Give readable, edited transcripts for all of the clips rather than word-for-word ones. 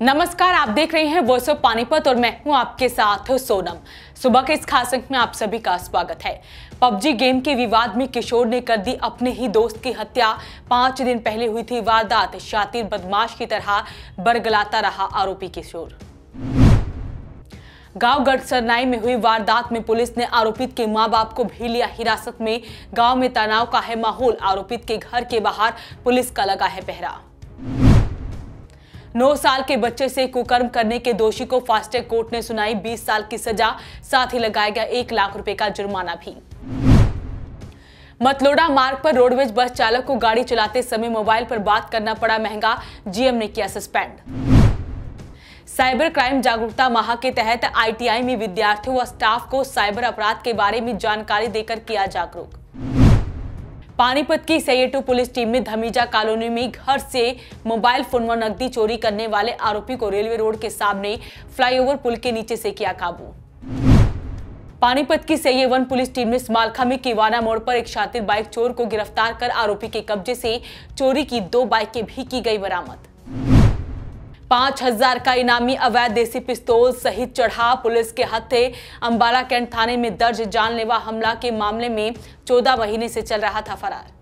नमस्कार, आप देख रहे हैं वॉइस ऑफ पानीपत और मैं हूं आपके साथ सोनम। सुबह के इस खास अंक में आप सभी का स्वागत है। पबजी गेम के विवाद में किशोर ने कर दी अपने ही दोस्त की हत्या। 5 दिन पहले हुई थी वारदात। शातिर बदमाश की तरह बरगलाता रहा आरोपी किशोर। गांव गढ़सरनाई में हुई वारदात में पुलिस ने आरोपित के मां बाप को भी लिया हिरासत में। गांव में तनाव का है माहौल। आरोपित के घर के बाहर पुलिस का लगा है पहरा। 9 साल के बच्चे से कुकर्म करने के दोषी को फास्ट ट्रैक कोर्ट ने सुनाई 20 साल की सजा, साथ ही लगाया गया 1 लाख रुपए का जुर्माना भी। मतलोडा मार्ग पर रोडवेज बस चालक को गाड़ी चलाते समय मोबाइल पर बात करना पड़ा महंगा। जीएम ने किया सस्पेंड। साइबर क्राइम जागरूकता माह के तहत आईटीआई में विद्यार्थियों व स्टाफ को साइबर अपराध के बारे में जानकारी देकर किया जागरूक। पानीपत की सैयटू पुलिस टीम ने धमीजा कॉलोनी में घर से मोबाइल फोन व नकदी चोरी करने वाले आरोपी को रेलवे रोड के सामने फ्लाईओवर पुल के नीचे से किया काबू। पानीपत की सैयवन पुलिस टीम ने स्मालखा में किवाना मोड़ पर एक शातिर बाइक चोर को गिरफ्तार कर आरोपी के कब्जे से चोरी की 2 बाइकें भी की गई बरामद। 5000 का इनामी अवैध देसी पिस्तौल सहित चढ़ा। पुलिस के हत्थे अंबाला कैंट थाने में दर्ज जानलेवा हमला के मामले में 14 महीने से चल रहा था फरार।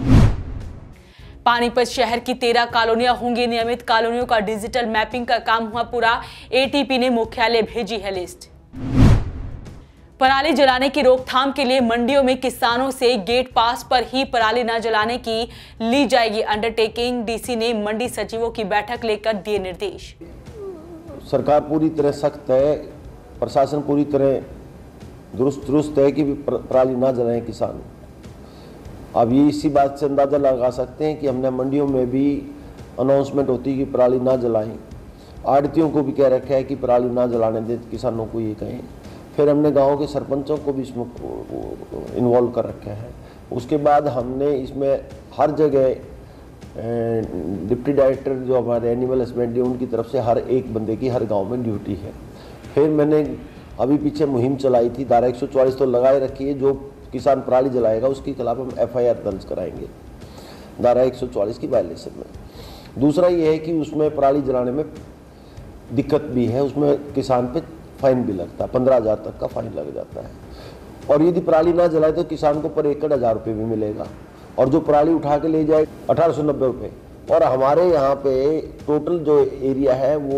पानीपत शहर की 13 कॉलोनियां होंगी नियमित। कॉलोनियों का डिजिटल मैपिंग का काम हुआ पूरा। एटीपी ने मुख्यालय भेजी है लिस्ट। पराली जलाने की रोकथाम के लिए मंडियों में किसानों से गेट पास पर ही पराली न जलाने की ली जाएगी अंडरटेकिंग। डीसी ने मंडी सचिवों की बैठक लेकर दिए निर्देश। सरकार पूरी तरह सख्त है, प्रशासन पूरी तरह दुरुस्त है कि पराली ना जलाएं किसान। अब ये इसी बात से अंदाज़ा लगा सकते हैं कि हमने मंडियों में भी अनाउंसमेंट होती है कि पराली ना जलाएं। आड़तियों को भी कह रखा है कि पराली ना जलाने दें, किसानों को ये कहें। फिर हमने गांव के सरपंचों को भी इसमें इन्वॉल्व कर रखा है। उसके बाद हमने इसमें हर जगह डिप्टी डायरेक्टर जो हमारे एनिमल हस्बेंड्री उनकी तरफ से हर एक बंदे की हर गांव में ड्यूटी है। फिर मैंने अभी पीछे मुहिम चलाई थी, धारा 144 तो लगाए रखी है। जो किसान पराली जलाएगा उसके खिलाफ हम FIR दर्ज कराएंगे धारा 144 की वायलेशन में। दूसरा ये है कि उसमें पराली जलाने में दिक्कत भी है, उसमें किसान पे फाइन भी लगता है, 15,000 तक का फाइन लग जाता है। और यदि पराली ना जलाए तो किसान को पर एकड़ 1000 रुपये भी मिलेगा, और जो पराली उठा के ले जाए 1890 रुपये। और हमारे यहाँ पे टोटल जो एरिया है वो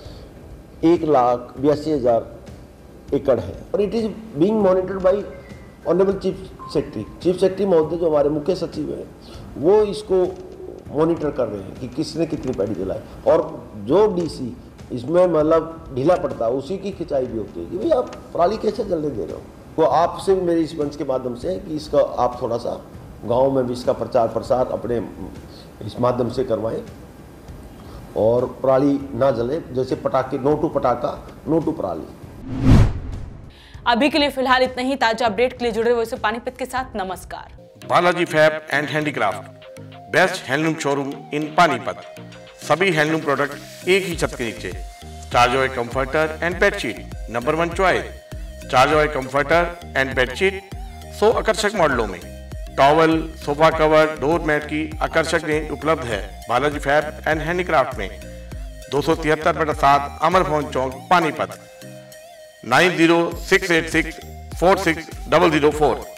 1,82,000 एकड़ है। और it is being monitored by honourable chief secretary महोदय जो हमारे मुख्य सचिव हैं, वो इसको मॉनिटर कर रहे हैं कि किसने कितनी पैडी जलाई। और जो DC इसमें मतलब ढीला पड़ता है उसी की खिंचाई भी होती है कि भाई आप पराली कैसे जलने दे रहे हो। तो आपसे मेरे इस मंच के माध्यम से है कि इसका आप थोड़ा सा गांव में भी इसका प्रचार प्रसार अपने इस माध्यम से करवाएं और पराली ना जले। जैसे पटाखे, नो टू पटाखा, नो टू पराली। अभी के लिए फिलहाल इतना ही। ताजा अपडेट के लिए जुड़े हुए पानीपत के साथ नमस्कार। Balaji fab and handicraft, best handloom showroom in Panipat. सभी हैंडलूम प्रोडक्ट एक ही छत के नीचे। चार्जॉय comforter and bedsheet number 1 choice. चार्जॉय कंफर्टर एंड बेडशीट 100 आकर्षक मॉडलों में। Towel, sofa cover, door mat की आकर्षक रेंज उपलब्ध है बालाजी फैब एंड हैंडीक्राफ्ट में। 273/7 अमर भवन चौक पानीपत। 9068646004।